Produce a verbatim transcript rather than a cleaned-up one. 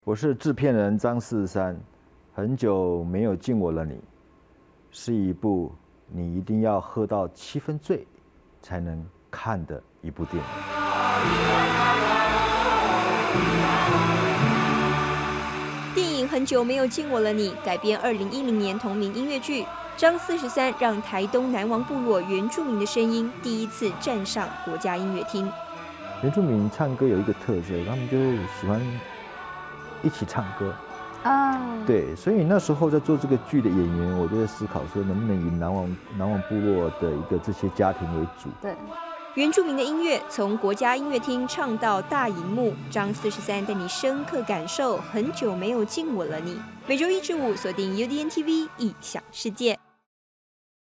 我是制片人张四十三，很久没有敬我了你，是一部你一定要喝到七分醉才能看的一部电影。 电影《很久没有敬我了你》改编二零一零年同名音乐剧，张四十三让台东南王部落原住民的声音第一次站上国家音乐厅。 原住民唱歌有一个特色，他们就是喜欢一起唱歌啊，对，所以那时候在做这个剧的演员，我就在思考说，能不能以南王南王部落的一个这些家庭为主。 对，原住民的音乐从国家音乐厅唱到大荧幕，张四十三带你深刻感受很久没有敬我了你。每周一至五锁定 U D N T V 异想世界。